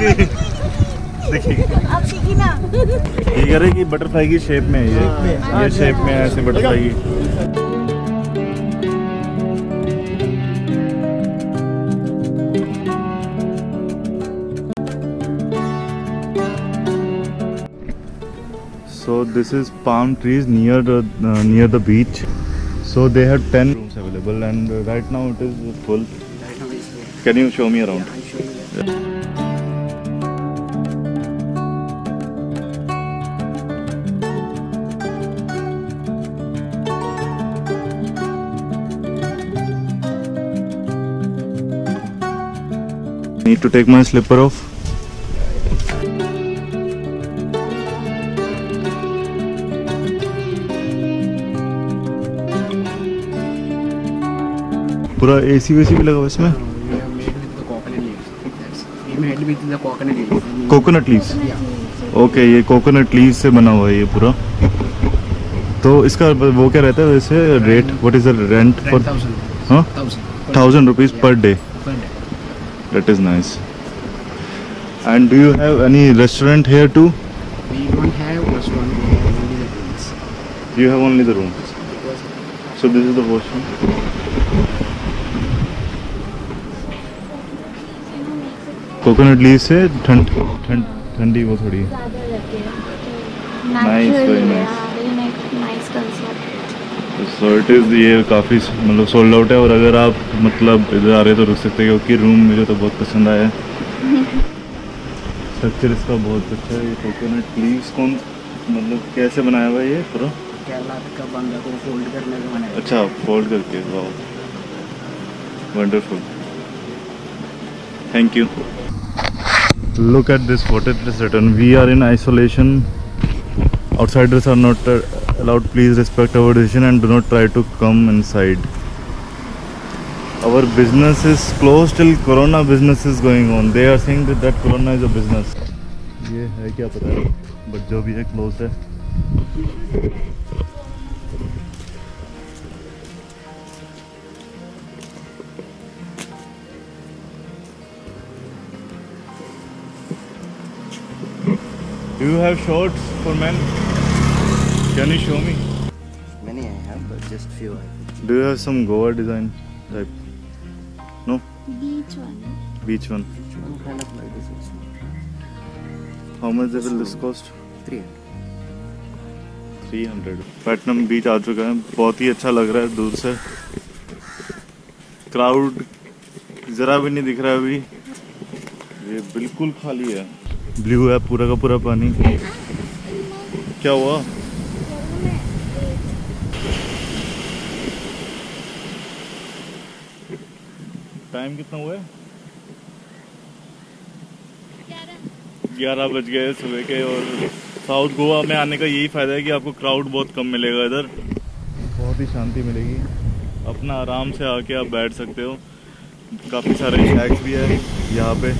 होगी। देखिए आप सीखी ना। ये कह रहे कि बटरफ्लाई की शेप में है ये शेप में है ऐसे बटरफ्लाई की। So this is palm trees near the beach. So they have 10 rooms available and right now it is full. Can you show me around? Need to take my slipper off. पूरा AC वेसी भी लगा हुआ इसमें। Coconut leaves. Okay, ये coconut leaves से बना हुआ है ये पूरा। तो इसका वो क्या रहता है वैसे rate? What is the rent for? हाँ, 1000 rupees per day. That is nice. And do you have any restaurant here too? We don't have restaurant, we have only the rooms. You have only the room. So this is the washroom. Coconut leave से ठंडी वो थोड़ी nice, very nice. So it is ये काफ़ी मतलब sold out है और अगर आप मतलब इधर आ रहे तो रुक सकते हैं क्योंकि रूम मुझे तो बहुत पसंद आया है। स्ट्रक्चर इसका बहुत अच्छा है। ये कोकोनट लीव्स कौन मतलब कैसे बनाया हुआ है ये पूरा? केरला का बंदा को फोल्ड करने का बनाया। अच्छा, फोल्ड करके। वाह, wonderful, thank you. Look at this, what it is written: we are in isolation, outsiders are not allowed, please respect our decision and do not try to come inside. Our business is closed till corona business is going on. They are saying that corona is a business. ये है क्या पता है, but जो भी है close है। Do you have shorts for men? Can you show me? Many I have, but just few I have. Do you have some Goa design type? No? Beach one. Beach one. One kind of like this also. How much will this cost? 300. 300। पैटनम बीच आ चुका है, बहुत ही अच्छा लग रहा है दूर से। Crowd जरा भी नहीं दिख रहा है अभी, ये बिल्कुल खाली है। ब्लू है पूरा का पूरा पानी। क्या हुआ? टाइम कितना हुआ है? 11 बज गए सुबह के। और साउथ गोवा में आने का यही फायदा है कि आपको क्राउड बहुत कम मिलेगा। इधर बहुत ही शांति मिलेगी, अपना आराम से आके आप बैठ सकते हो। काफ़ी सारे शैक्स भी है यहाँ पे।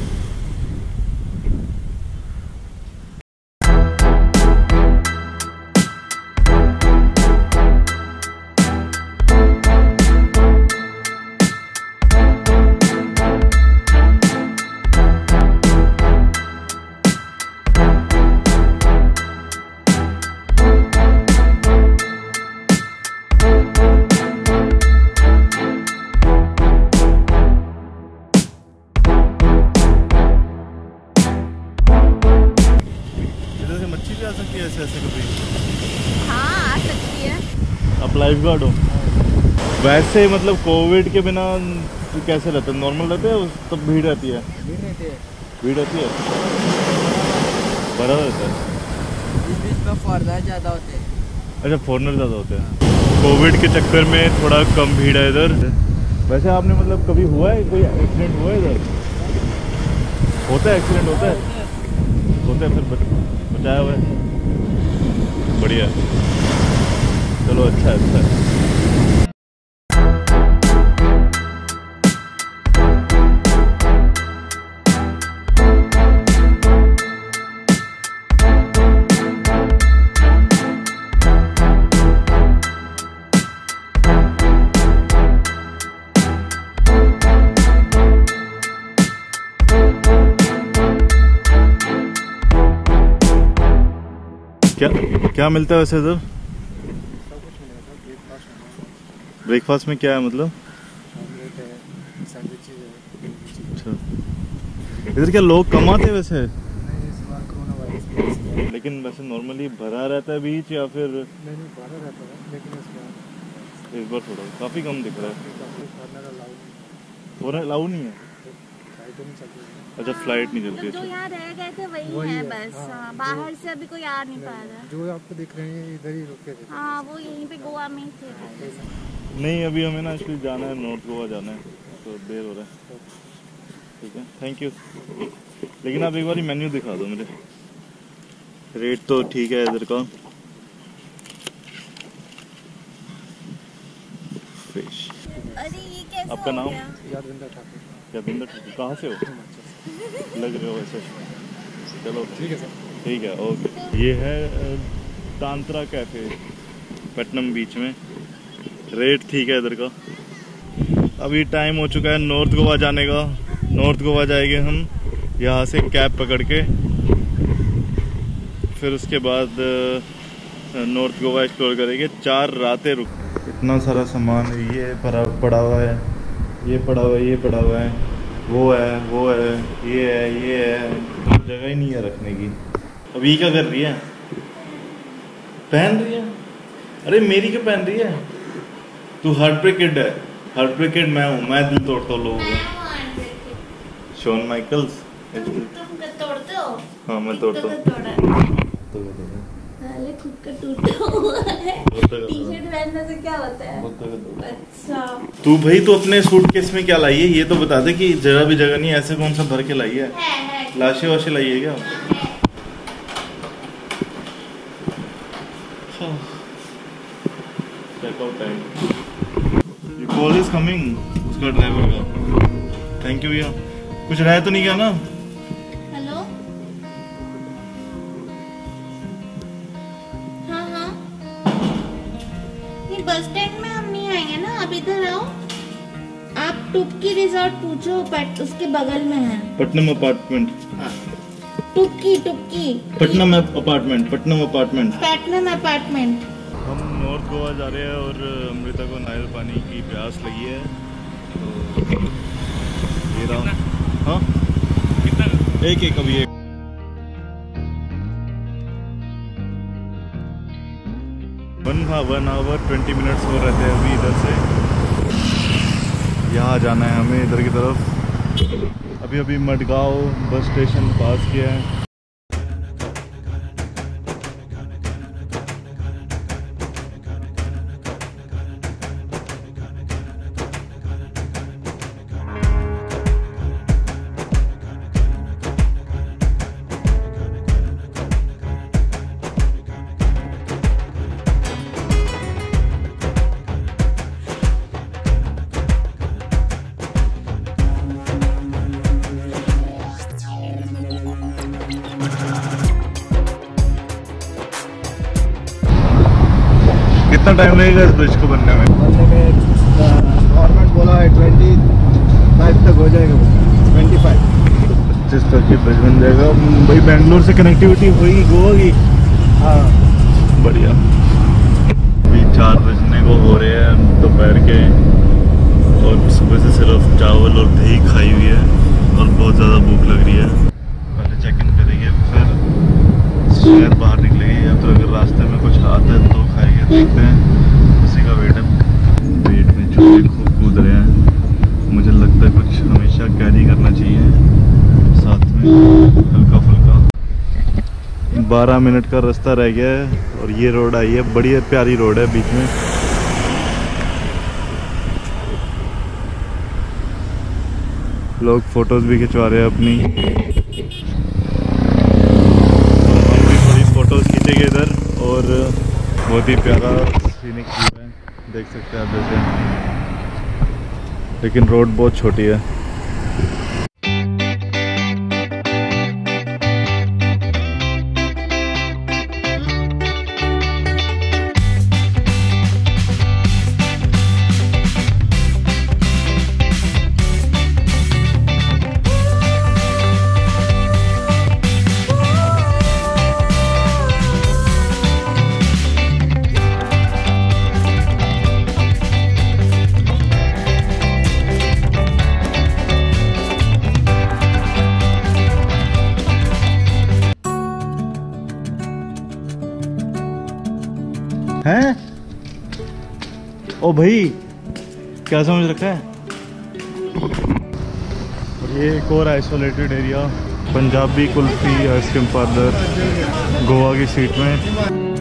ऐसे ऐसे कभी? हाँ, आ सकती है। आप लाइफ गार्ड हो? वैसे मतलब कोविड के बिना कैसे रहते हैं? नॉर्मल रहते हैं? तब भीड़ रहती है? भीड़ रहती है, बड़ा रहता है। बीच में फॉरेनर ज़्यादा होते हैं। अच्छा, फॉरेनर ज़्यादा होते हैं। कोविड के चक्कर में थोड़ा कम भीड़ है इधर। वैसे आपने मतलब कभी हुआ है कोई एक्सीडेंट हुआ है इधर? होता है एक्सीडेंट? होता है फिर बचाया हुआ है, बढ़िया। चलो अच्छा है। क्या क्या मिलता है वैसे इधर? सब कुछ मिलेगा सर, ब्रेकफास्ट मिलेगा, ब्रेकफास्ट में क्या है मतलब? ऑमलेट है, सैंडविचेज है। अच्छा, इधर क्या लोग कम आते हैं वैसे? नहीं, इस बार कोरोना वायरस की वजह से लेकिन वैसे नॉर्मली भरा रहता है बीच या फिर नहीं बाहर रहता है, लेकिन इस बार थोड़ा काफ़ी कम दिख रहा है? कॉर्नर अलाउड नहीं और अलाउ नहीं है? है, फ्लाइट नहीं चल रही है। अच्छा, फ्लाइट नहीं चलती। मतलब जो अच्छा, यहाँ रह गए थे वही वही है है, बस। हाँ, हाँ, बाहर से अभी कोई आ नहीं पा रहा है। जो आपको दिख रहे हैं इधर ही रुके थे। हाँ, वो यहीं पे गोवा में ही थे। नहीं अभी हमें ना एक्चुअली जाना है, नॉर्थ गोवा जाना है, तो देर हो रहा है। ठीक है, थैंक यू। लेकिन आप एक बार मेन्यू दिखा दो मुझे। रेट तो ठीक है इधर का। फिश। अरे ये कैसे आपका हो नाम? गया? यादविंदर ठाकुर, यादविंदर ठाकुर। कहाँ से हो? हिमाचल से। लग रहे हो वैसे। चलो ठीक है सर। ठीक है, ओके। ये है तांत्रा कैफे, पटनम बीच में। रेट ठीक है इधर का। अभी टाइम हो चुका है नॉर्थ गोवा जाने का। नॉर्थ गोवा जाएंगे हम यहाँ से कैब पकड़ के, फिर उसके बाद नॉर्थ गोवा एक्सप्लोर करेंगे। 4 रातें रुक। इतना सारा सामान ये पड़ा हुआ है, ये पड़ा हुआ है, ये पड़ा हुआ है, वो है, ये है। जगह ही नहीं है रखने की। अब ये क्या कर रही है? पहन रही है? अरे मेरी क्यों पहन रही है? तू हार्ट ब्रेक किड है। हार्ट ब्रेक किड मैं हूँ, मैं दिल तोड़ता हूँ लोगों का। शॉन माइकल्स तुम तोड़ते हो? हाँ मैं तोड़ता हूँ। साले खुद का टूटा हुआ है। टी-शर्ट पहनने से क्या होता है? अच्छा, तू भाई तो अपने सूटकेस में क्या लाई है ये तो बता दे। कि जगह भी जगह नहीं, ऐसे कौन सा भर के लाई है? लाशे वाशे लाई है क्या? Checkout time. ये कॉल इज कमिंग उसका ड्राइवर का। थैंक यू भैया। कुछ रहा तो नहीं क्या ना? हेलो। हाँ हाँ, ये बस स्टैंड में हम नहीं आएंगे ना, आप इधर आओ। आप टुक्की रिजॉर्ट पूछो, उसके बगल में है। पटनम अपार्टमेंट। टुक्की टुक्की Patnam apartment. Patnam apartment. Patnam apartment. हम नॉर्थ गोवा जा रहे हैं और अमृता को नारियल पानी की प्यास लगी है, तो ये रहा। हाँ कितना? एक अभी एक। वन आवर 20 मिनट्स हो रहे थे अभी इधर से। यहाँ जाना है हमें इधर की तरफ। अभी मडगांव बस स्टेशन पास किया है। कितना टाइम लगेगा इस ब्रिज को बनने में? गवर्नमेंट बोला है 25 तक हो जाएगा, 25। 25 तक ये ब्रिज बन जाएगा। भाई बेंगलोर से कनेक्टिविटी हुई गोवा की। हाँ बढ़िया। अभी 4 बजने को हो रहे हैं दोपहर के, और सुबह से सिर्फ चावल और दही खाई हुई है और बहुत ज़्यादा भूख लग रही है। पहले चेक इन करेंगे, फिर शहर बाहर निकलेंगे, या फिर अगर रास्ते में कुछ आता है तो खाएंगे। देखते हैं, उसी का वेट है। पेट में चूहे खूब कूद रहे हैं। मुझे लगता है कुछ हमेशा कैरी करना चाहिए साथ में, हल्का फुल्का। 12 मिनट का रास्ता रह गया है और ये रोड आई है, बड़ी प्यारी रोड है बीच में। लोग फोटोज भी खिंचवा रहे हैं अपनी। हम भी थोड़ी फोटोज खींचेंगे इधर, और बहुत ही प्यारा सीनिक व्यू है, देख सकते हैं आप जैसे। लेकिन रोड बहुत छोटी है। ओ भाई क्या समझ रखा है? ये एक और isolated area, Punjabi kulfi ice cream parlour Goa की स्ट्रीट में।